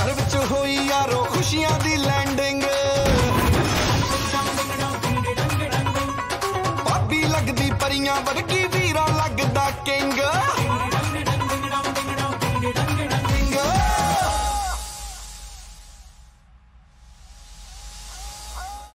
घर विच होई यारो खुशियां दी लैंडिंग, भाभी लगदी परियां वर्गी वीरा लग